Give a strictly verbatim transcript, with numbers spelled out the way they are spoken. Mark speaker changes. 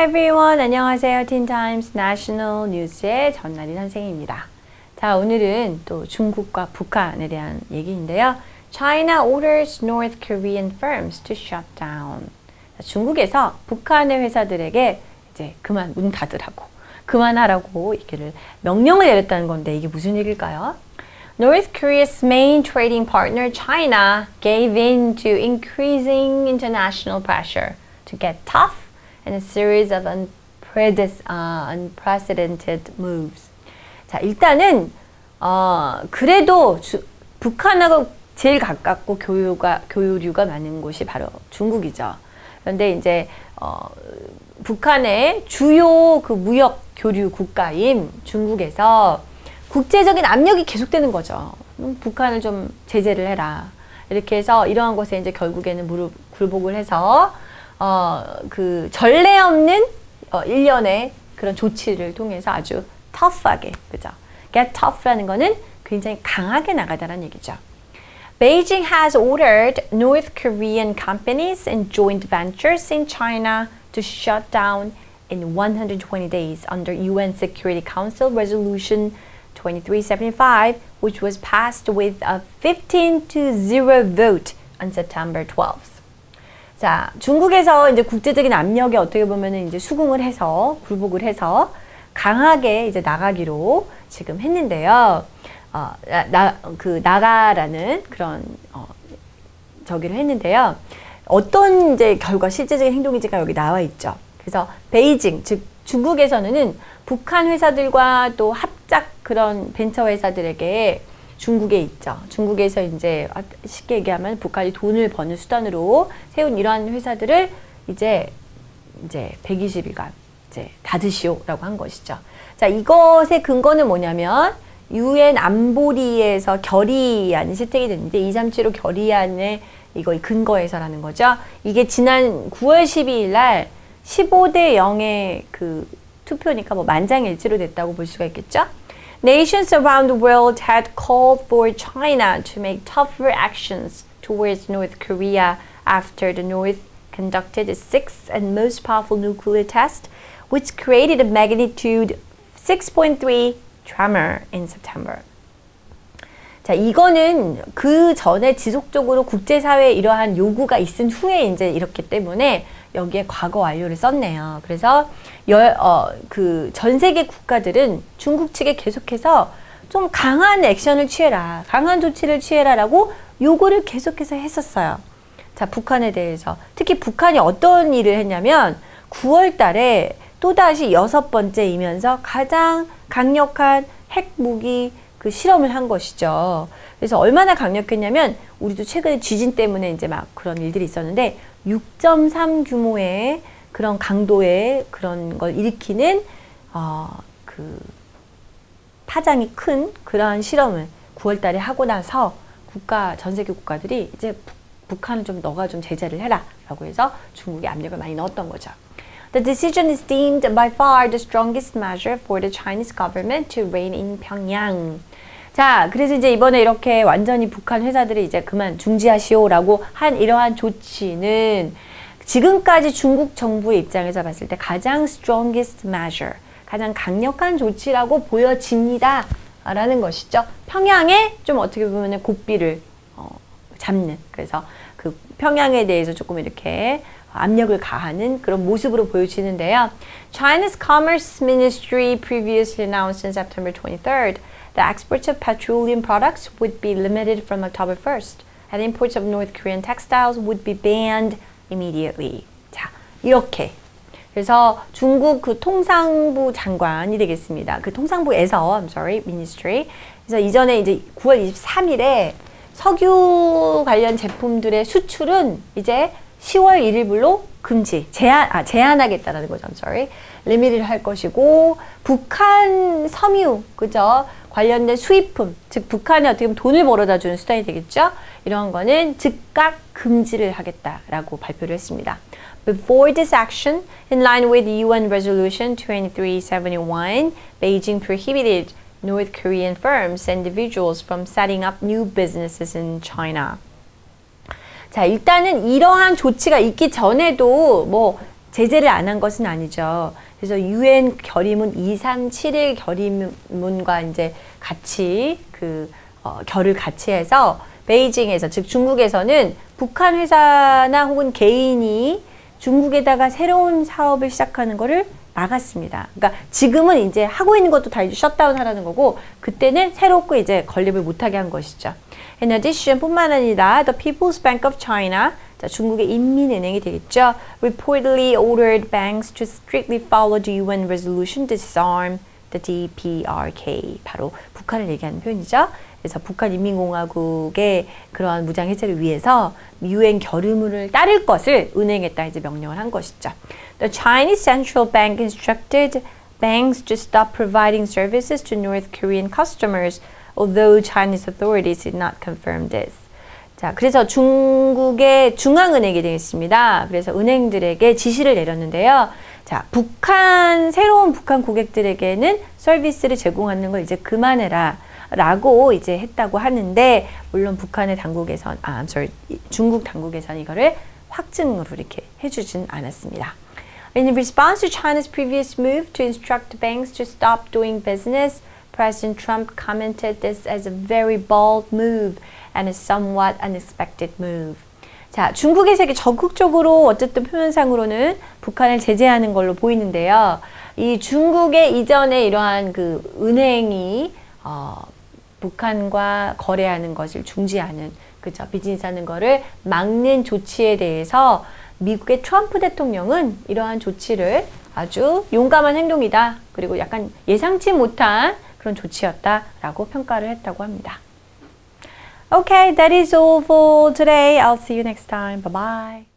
Speaker 1: Hi everyone. 안녕하세요. Teen Times National News의 전나리 선생입니다. 자, 오늘은 또 중국과 북한에 대한 얘기인데요. China orders North Korean firms to shut down. 자, 중국에서 북한의 회사들에게 이제 그만 문 닫으라고, 그만하라고 얘기를 명령을 내렸다는 건데 이게 무슨 얘기일까요? North Korea's main trading partner, China, gave in to increasing international pressure to get tough in a series of unprecedented, uh, unprecedented moves. 자, 일단은 어, 그래도 주, 북한하고 제일 가깝고 교류가, 교류가 많은 곳이 바로 중국이죠. 그런데 이제 어, 북한의 주요 그 무역 교류 국가인 중국에서 국제적인 압력이 계속되는 거죠. 음, 북한을 좀 제재를 해라. 이렇게 해서 이러한 것에 이제 결국에는 무릎 굴복을 해서 어, 그 전례 없는 어, 일련의 그런 조치를 통해서 아주 tough하게, 그죠? Get tough라는 거는 굉장히 강하게 나가다라는 얘기죠. Beijing has ordered North Korean companies and joint ventures in China to shut down in one hundred twenty days under U N Security Council Resolution twenty-three seventy-five, which was passed with a fifteen to zero vote on September twelfth. 자, 중국에서 이제 국제적인 압력에 어떻게 보면은 이제 수긍을 해서 굴복을 해서 강하게 이제 나가기로 지금 했는데요. 어, 나, 그 나가라는 그런 어, 저기를 했는데요. 어떤 이제 결과 실제적인 행동인지가 여기 나와 있죠. 그래서 베이징, 즉 중국에서는 북한 회사들과 또 합작 그런 벤처 회사들에게 중국에 있죠. 중국에서 이제 쉽게 얘기하면 북한이 돈을 버는 수단으로 세운 이러한 회사들을 이제 이제 백이십 일간 이제 닫으시오라고 한 것이죠. 자, 이것의 근거는 뭐냐면 유엔 안보리에서 결의안이 채택이 됐는데 이백삼십칠 호 결의안의 이거 근거에서라는 거죠. 이게 지난 구월 십이일 날 십오 대 영의 그 투표니까 뭐 만장일치로 됐다고 볼 수가 있겠죠. Nations around the world had called for China to make tougher actions towards North Korea after the North conducted its sixth and most powerful nuclear test, which created a magnitude six point three tremor in September. 자, 이거는 그 전에 지속적으로 국제사회에 이러한 요구가 있은 후에 이제 이렇기 때문에 여기에 과거 완료를 썼네요. 그래서 열, 어, 그 전 세계 국가들은 중국 측에 계속해서 좀 강한 액션을 취해라, 강한 조치를 취해라라고 요구를 계속해서 했었어요. 자, 북한에 대해서. 특히 북한이 어떤 일을 했냐면 구월 달에 또다시 여섯 번째이면서 가장 강력한 핵무기 그 실험을 한 것이죠. 그래서 얼마나 강력했냐면 우리도 최근에 지진 때문에 이제 막 그런 일들이 있었는데 육 점 삼 규모의 그런 강도의 그런 걸 일으키는 어, 그 파장이 큰 그러한 실험을 구월 달에 하고 나서 국가 전 세계 국가들이 이제 부, 북한을 좀 너가 좀 제재를 해라라고 해서 중국에 압력을 많이 넣었던 거죠. The decision is deemed by far the strongest measure for the Chinese government to rein in Pyongyang. 자, 그래서 이제 이번에 이렇게 완전히 북한 회사들이 이제 그만 중지하시오라고 한 이러한 조치는 지금까지 중국 정부의 입장에서 봤을 때 가장 strongest measure, 가장 강력한 조치라고 보여집니다. 라는 것이죠. 평양에 좀 어떻게 보면 고삐를 어, 잡는, 그래서 그 평양에 대해서 조금 이렇게 압력을 가하는 그런 모습으로 보여지는데요. China's Commerce Ministry previously announced on September twenty-third that exports of petroleum products would be limited from October first, and imports of North Korean textiles would be banned immediately. 자, 이렇게. 그래서 중국 그 통상부 장관이 되겠습니다. 그 통상부에서, I'm sorry, ministry. 그래서 이전에 이제 구월 이십삼일에 석유 관련 제품들의 수출은 이제 시월 일일부로 금지, 제한, 아, 제한하겠다라는 거죠. I'm sorry. 리미트를 할 것이고, 북한 섬유, 그죠? 관련된 수입품, 즉 북한에 어떻게 보면 돈을 벌어다 주는 수단이 되겠죠? 이런 거는 즉각 금지를 하겠다라고 발표를 했습니다. Before this action, in line with U N Resolution twenty-three seventy-one, Beijing prohibited North Korean firms and individuals from setting up new businesses in China. 자, 일단은 이러한 조치가 있기 전에도 뭐 제재를 안 한 것은 아니죠. 그래서 유엔 결의문 이삼칠일 결의문과 이제 같이 그 어, 결을 같이 해서 베이징에서, 즉 중국에서는 북한 회사나 혹은 개인이 중국에다가 새로운 사업을 시작하는 거를 막았습니다. 그러니까 지금은 이제 하고 있는 것도 다 이제 셧다운 하라는 거고, 그때는 새롭고 이제 건립을 못하게 한 것이죠. In addition, 뿐만 아니라 the People's Bank of China, 자, 중국의 인민은행이 되겠죠. reportedly ordered banks to strictly follow the 유엔 resolution disarm the 디 피 알 케이. 바로 북한을 얘기하는 표현이죠. 그래서 북한 인민공화국의 그러한 무장 해제를 위해서 유엔 결의문을 따를 것을 은행에다 이제 명령을 한 것이죠. The Chinese Central Bank instructed banks to stop providing services to North Korean customers, although Chinese authorities did not confirm this. 자, 그래서 중국의 중앙은행이 되겠습니다. 그래서 은행들에게 지시를 내렸는데요. 자, 북한, 새로운 북한 고객들에게는 서비스를 제공하는 걸 이제 그만해라 라고 이제 했다고 하는데, 물론 북한의 당국에선, 아, I'm sorry, 중국 당국에선 이거를 확증으로 이렇게 해주진 않았습니다. In response to China's previous move to instruct banks to stop doing business, President Trump commented this as a very bold move and a somewhat unexpected move. 자, 중국에서 이렇게 적극적으로 어쨌든 표면상으로는 북한을 제재하는 걸로 보이는데요. 이 중국의 이전에 이러한 그 은행이 어, 북한과 거래하는 것을 중지하는, 그죠, 비즈니스하는 거를 막는 조치에 대해서 미국의 트럼프 대통령은 이러한 조치를 아주 용감한 행동이다, 그리고 약간 예상치 못한 그런 조치였다라고 평가를 했다고 합니다. Okay, that is all for today. I'll see you next time. Bye bye.